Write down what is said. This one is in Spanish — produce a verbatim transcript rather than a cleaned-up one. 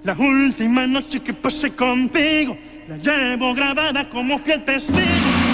La última noche que pasé contigo la llevo grabada como fiel testigo.